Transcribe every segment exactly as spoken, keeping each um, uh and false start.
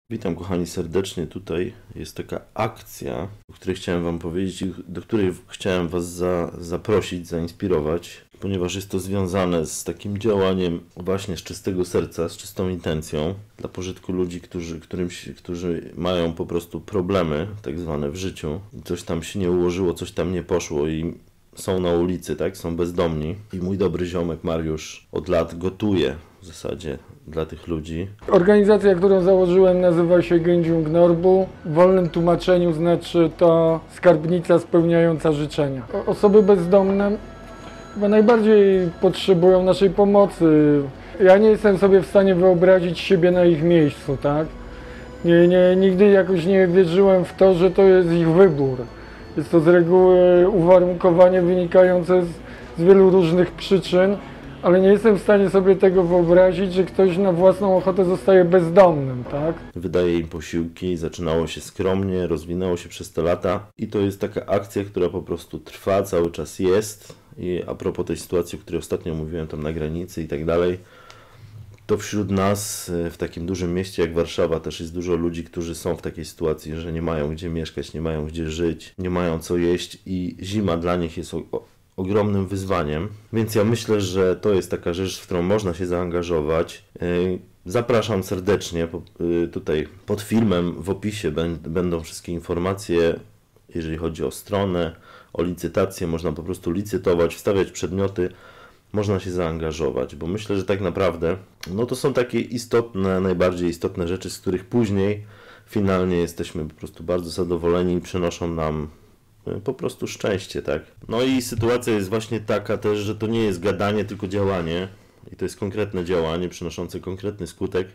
Witam kochani serdecznie. Tutaj jest taka akcja, o której chciałem wam powiedzieć i do której chciałem was za, zaprosić, zainspirować, ponieważ jest to związane z takim działaniem właśnie z czystego serca, z czystą intencją dla pożytku ludzi, którzy, którym się, którzy mają po prostu problemy tak zwane w życiu. Coś tam się nie ułożyło, coś tam nie poszło i są na ulicy, tak? Są bezdomni. I mój dobry ziomek Mariusz od lat gotuje w zasadzie dla tych ludzi. Organizacja, którą założyłem, nazywa się Gędziung Norbu. W wolnym tłumaczeniu znaczy to skarbnica spełniająca życzenia. Osoby bezdomne chyba najbardziej potrzebują naszej pomocy. Ja nie jestem sobie w stanie wyobrazić siebie na ich miejscu, tak? Nie, nie, nigdy jakoś nie wierzyłem w to, że to jest ich wybór. Jest to z reguły uwarunkowanie wynikające z, z wielu różnych przyczyn, ale nie jestem w stanie sobie tego wyobrazić, że ktoś na własną ochotę zostaje bezdomnym, tak? Wydaje im posiłki, zaczynało się skromnie, rozwinęło się przez te lata i to jest taka akcja, która po prostu trwa, cały czas jest. I a propos tej sytuacji, o której ostatnio mówiłem, tam na granicy i tak dalej, to wśród nas w takim dużym mieście jak Warszawa też jest dużo ludzi, którzy są w takiej sytuacji, że nie mają gdzie mieszkać, nie mają gdzie żyć, nie mają co jeść i zima dla nich jest o, o, ogromnym wyzwaniem. Więc ja myślę, że to jest taka rzecz, w którą można się zaangażować. Zapraszam serdecznie. Tutaj pod filmem w opisie będą wszystkie informacje, jeżeli chodzi o stronę, o licytację. Można po prostu licytować, wstawiać przedmioty. Można się zaangażować, bo myślę, że tak naprawdę no to są takie istotne, najbardziej istotne rzeczy, z których później finalnie jesteśmy po prostu bardzo zadowoleni i przynoszą nam po prostu szczęście, tak? No i sytuacja jest właśnie taka też, że to nie jest gadanie, tylko działanie i to jest konkretne działanie przynoszące konkretny skutek,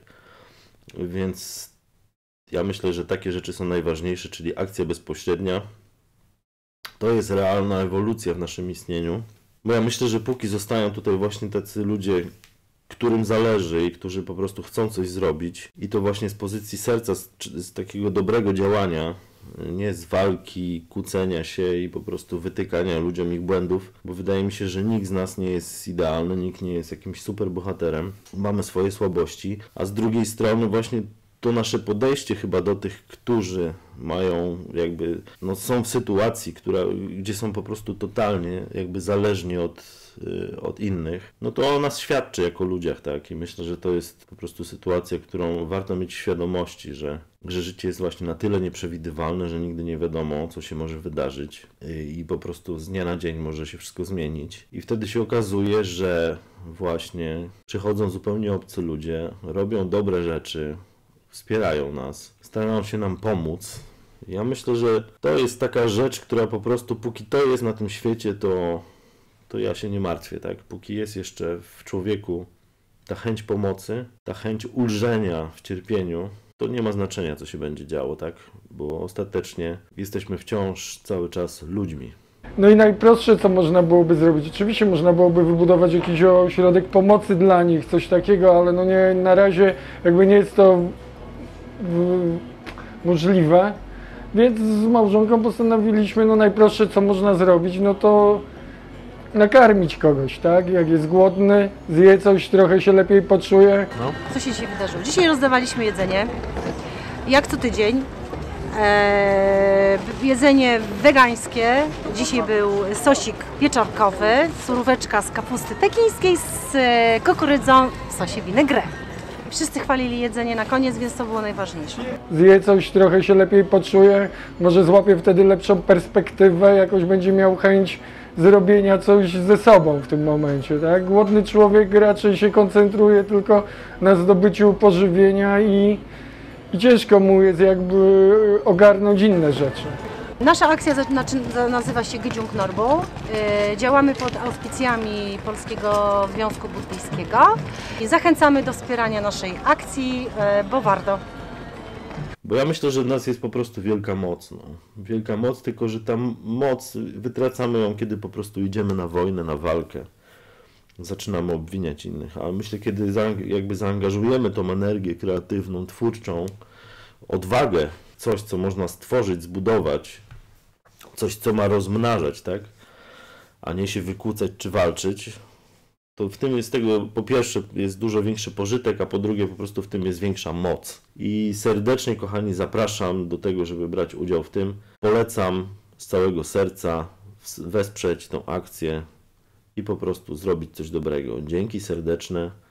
więc ja myślę, że takie rzeczy są najważniejsze, czyli akcja bezpośrednia. To jest realna ewolucja w naszym istnieniu. Bo ja myślę, że póki zostają tutaj właśnie tacy ludzie, którym zależy i którzy po prostu chcą coś zrobić i to właśnie z pozycji serca, z, z takiego dobrego działania, nie z walki, kłócenia się i po prostu wytykania ludziom ich błędów, bo wydaje mi się, że nikt z nas nie jest idealny, nikt nie jest jakimś super bohaterem, mamy swoje słabości, a z drugiej strony właśnie to nasze podejście chyba do tych, którzy mają jakby, no są w sytuacji, która, gdzie są po prostu totalnie jakby zależni od, yy, od innych, no to o nas świadczy jako ludziach, tak? I myślę, że to jest po prostu sytuacja, którą warto mieć świadomości, że, że życie jest właśnie na tyle nieprzewidywalne, że nigdy nie wiadomo, co się może wydarzyć yy, i po prostu z dnia na dzień może się wszystko zmienić. I wtedy się okazuje, że właśnie przychodzą zupełnie obcy ludzie, robią dobre rzeczy, wspierają nas, starają się nam pomóc. Ja myślę, że to jest taka rzecz, która po prostu, póki to jest na tym świecie, to, to ja się nie martwię, tak? Póki jest jeszcze w człowieku ta chęć pomocy, ta chęć ulżenia w cierpieniu, to nie ma znaczenia, co się będzie działo, tak? Bo ostatecznie jesteśmy wciąż cały czas ludźmi. No i najprostsze, co można byłoby zrobić, oczywiście można byłoby wybudować jakiś ośrodek pomocy dla nich, coś takiego, ale no nie, na razie jakby nie jest to możliwe, więc z małżonką postanowiliśmy, no najprostsze, co można zrobić, no to nakarmić kogoś, tak? Jak jest głodny, zje coś, trochę się lepiej poczuje. No. Co się dzisiaj wydarzyło? Dzisiaj rozdawaliśmy jedzenie, jak co tydzień. Eee, jedzenie wegańskie. Dzisiaj był sosik pieczarkowy, suróweczka z kapusty pekińskiej z e, kukurydzą w sosie vinaigrette. Wszyscy chwalili jedzenie na koniec, więc to było najważniejsze. Zje coś, trochę się lepiej poczuje, może złapie wtedy lepszą perspektywę, jakoś będzie miał chęć zrobienia coś ze sobą w tym momencie, tak? Głodny człowiek raczej się koncentruje tylko na zdobyciu pożywienia i, i ciężko mu jest jakby ogarnąć inne rzeczy. Nasza akcja nazywa się Gędziung Norbu. Działamy pod auspicjami Polskiego Związku Buddyjskiego i zachęcamy do wspierania naszej akcji, bo warto. Bo ja myślę, że w nas jest po prostu wielka moc. No. Wielka moc, tylko że ta moc, wytracamy ją, kiedy po prostu idziemy na wojnę, na walkę. Zaczynamy obwiniać innych, ale myślę, kiedy jakby zaangażujemy tą energię kreatywną, twórczą, odwagę, coś, co można stworzyć, zbudować, coś, co ma rozmnażać, tak? A nie się wykłócać czy walczyć, to w tym jest tego, po pierwsze jest dużo większy pożytek, a po drugie po prostu w tym jest większa moc. I serdecznie, kochani, zapraszam do tego, żeby brać udział w tym. Polecam z całego serca wesprzeć tą akcję i po prostu zrobić coś dobrego. Dzięki serdeczne.